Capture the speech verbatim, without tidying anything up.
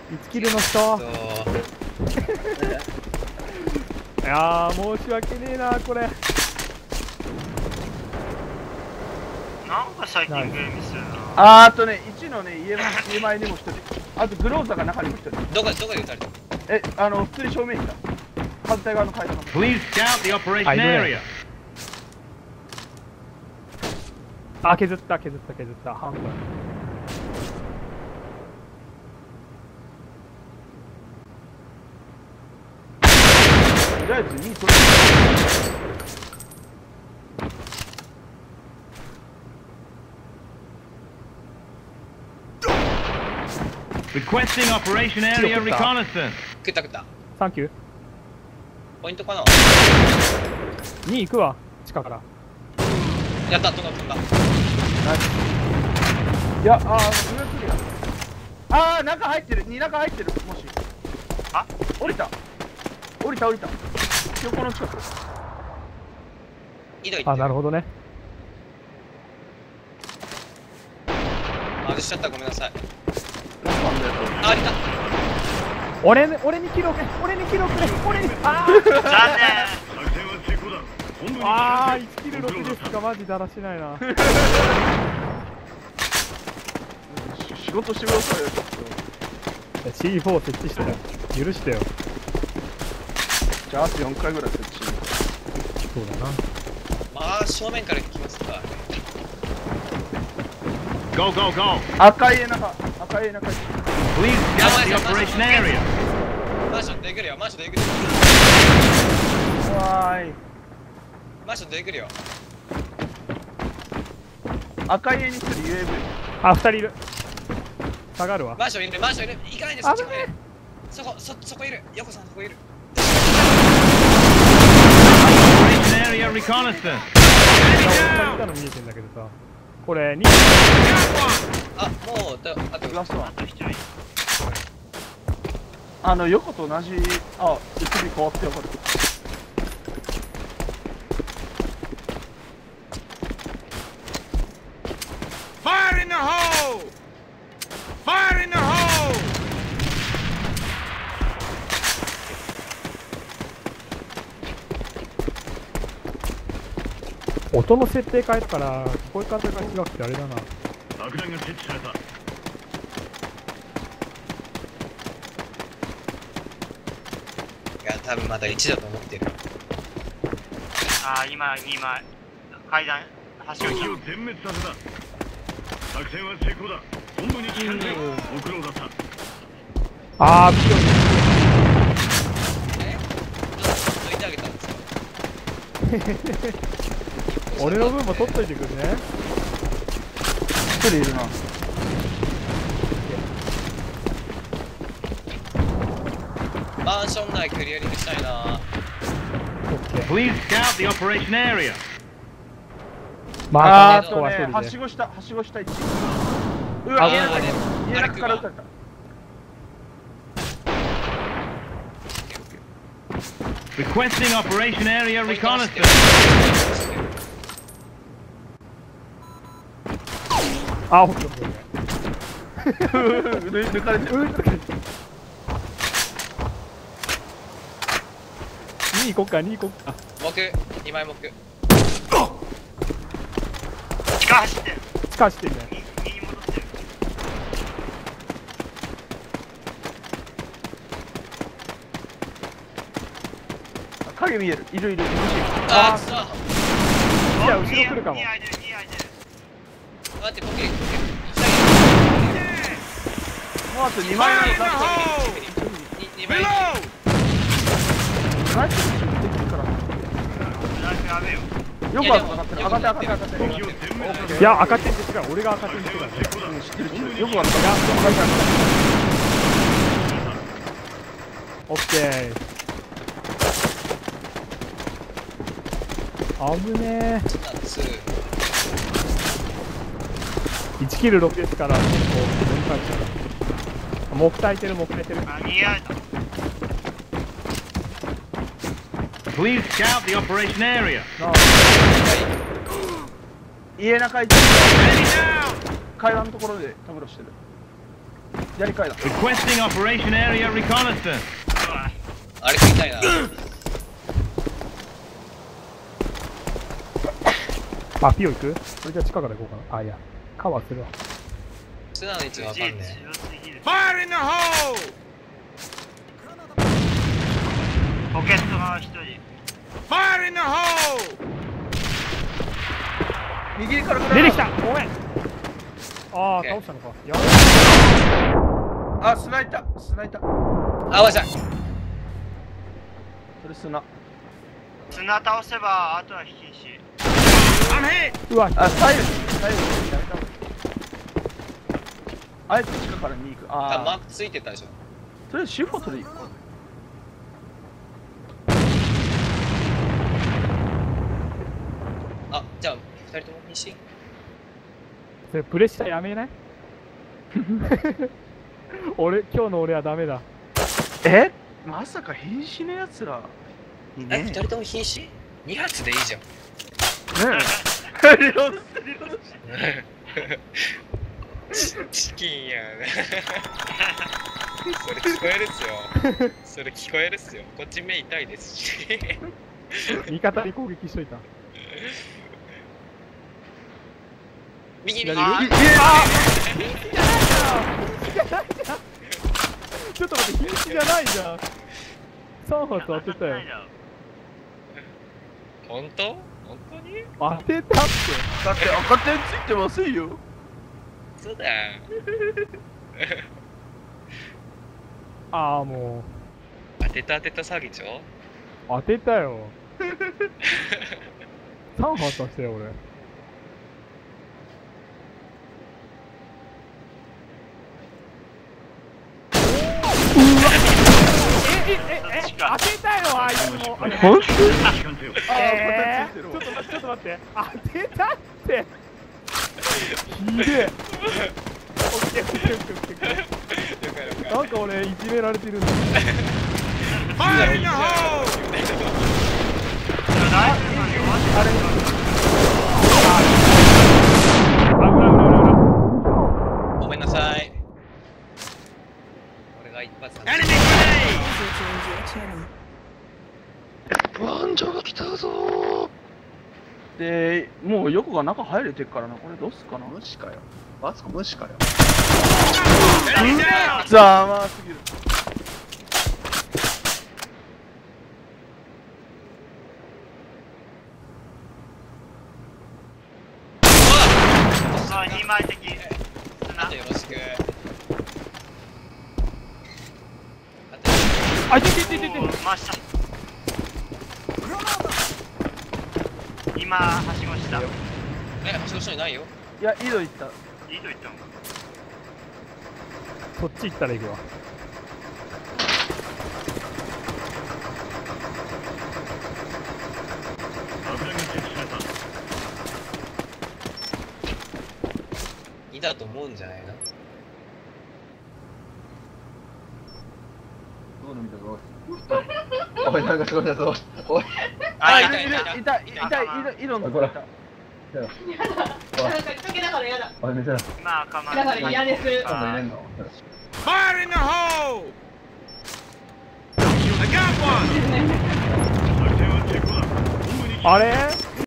いちキルの人いやー申し訳ねえなこれ。 なんか最近ゲームするな。 あーあとね、いちのね、家家前にも一人。あとグローザが中にも一人。 どこどこで撃たれた？ え、あの、普通に正面にいた。反対側の階段の。 Please scout the operation area. あ、削った削った削った半分。 とりあえずいい取れ。 Requesting operation area reconnaissance. 食った食った。 サンキュー。 ポイントかな。 に行くわ地下から。 やった飛んだ飛んだ。 いや、あー、上来るや。あー、中入ってる、に中入ってる、もし。 あ、 降りた。降りた降りた。横の近く。 井戸行ってあ、なるほどね。 外しちゃったごめんなさい。 ラストなんだよ。 あ、いた。 俺に俺にキロくれ俺にキロくれ俺にあ残念。 ーあーいちキルろくですか。マジだらしないな。 仕事してくださいよ、ちょっと。 シーフォー 設置したよ。許してよ。 じゃあ、あとよんかいぐらい設置。 そうだな。 まあ正面から行きますか。 Go, go, go. 赤い絵中、赤い絵中。 Please scout the operation area. マンションでくるよマンションでくるよわーい。 マンションでくるよ。 赤い絵にする ユーエーブイ。 あ、ふたりいる。下がるわ。 マンションいるマンションいる。行かないでそっち来い。そこそそこいる。横さんそこいる。 Operation area reconnaissance. 下にいたの見えてんだけどさ。これに。 あ、もうだあとラストはあと一人。 あの、横と同じ、あ、映り変わってわかる。 Fire in the hole! Fire in the hole! 音の設定変えたから聞こえ方が違くてあれだな。 爆弾が設置された。 いや多分まだいちだと思ってる。 あー、今にまい。階段、橋を敵を全滅させた。作戦は成功だ。本部に帰還でご苦労だった。 あーピヨえ抜いてあげたんですか。 俺の分も取っといてくるね。 一人いるな。 マンション内クリアリングしたいな。 Please scout the operation area. まあー、 あここはあとね、は一人で。 しご下、はしご下いち。うわ、 あ家のあれ中、家の中から撃たれた。 Requesting operation area reconnaissance. あ、ほんとだ。 抜かれてる。 に行こっかに行こっか。 木にまい木。 地下走ってる。 地下してんね。 右に戻ってる。 影見える。いるいる。 あーくそ。 いや後ろ来るかも。 に開いてる、に開いてる。 待ってポケ。 もうあとにまいのラスにまい。 ト。ナイスできるから。 ライフやべえよ。 よく上がってる。上がって上がって上がって。 いや赤点で違う。俺が赤点で違う。 うん、知ってる知ってる。よく上がった。 オッケー。危ねえ。いちキルろくですから結構分解した。木焚いてる木焚いてる。 あ、逃げられた。 Please scout the operation area. 家中行って階段のところでたむろしてる。 左階段。 Requesting operation area reconnaissance. あれ食いたいな。 あ、ピオ行く？それじゃあ地下から行こうかな。あ、いや、カバーするわ。 素直に位置わかんね強すぎる。 Fire in the hole! ポケット側一人。 Fire in the hole! 右から出てきた。ごめん。ああ、 OK 倒したのか。やあ、砂いた。砂いた。 え。あ、わしゃ。 それ砂。 砂倒せば、あとは瀕死。 I'm hit! うわ、 あ、左右。左右。やめた。あえて地下からに行く。 あ、 ああ。 マークついてたでしょ。 とりあえずシフトで行くか。 あ、じゃあふたりとも瀕死。 それプレッシャーやめない？俺、今日の俺はダメだ。 え？まさか瀕死のやつらにえ、 ね。 ふたりとも瀕死？ に 発でいいじゃん。 ねえ。リロードしてリロードして。 チチキンやん。それ聞こえるっすよ。それ聞こえるっすよ。こっち目痛いですし。 味方に攻撃しといた。 右右。 あちょっと待って、瀕死じゃないじゃん。さん発当てたよ。 本当？本当に？ 当てたって。 だって赤点ついてませんよ。 そうだ。 ああ、も当てた当てた詐欺でしょ？ う、当てたよ。さん発出したよ、俺。え、え、え、え、当てたよ、あいつも。 本当？ えー、ちょっと待って、ちょっと待って。当てたって。ひでえ。オッケー、オッケー、オッケー、オッケー。 よかよか。 なんか俺、いじめられてるんだ。 Fire in the hole! あれ。危ない、危ない、危ない。 ごめんなさい。俺が一発だ。 Enemy grenade! ワンジャが来たぞー。で、もう横が中入れてるからな。これどうすかな。 無視かよ。マツコ無視かよ。 Enemy down! ざまーすぎる。 あ、にまい敵。砂あとよろしく。 あ、いててててて。 おー真下。今、はしごした。いえ、橋の下にないよ。 いや、井戸行った。 いと言ったのか。 そっち行ったら行くわ。 爆弾が設置された。 いだと思うんじゃないな。 どうなんだぞ。おい、なんかすごいだぞ。おい。 あ、 あ、 いるいるいたいた。 いたいたいた井戸のとこいた。 なんかきっかけだから嫌だ。 おい、見せろ。 今、赤丸。 だから嫌です。 今度入れんの。 Fire in the hole! I got one! 作戦は成功だ。本部にあれ